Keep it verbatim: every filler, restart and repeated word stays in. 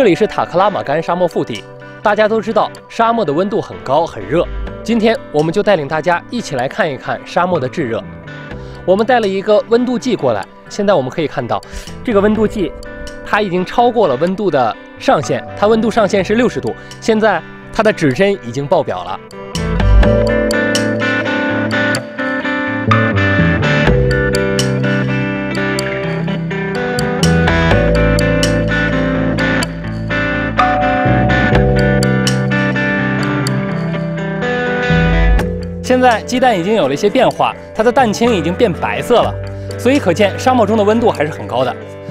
这里是塔克拉玛干沙漠腹地。大家都知道，沙漠的温度很高很热。今天我们就带领大家一起来看一看沙漠的炙热。我们带了一个温度计过来，现在我们可以看到，这个温度计它已经超过了温度的上限，它温度上限是六十度，现在它的指针已经爆表了。 现在鸡蛋已经有了一些变化，它的蛋清已经变白色了，所以可见沙漠中的温度还是很高的。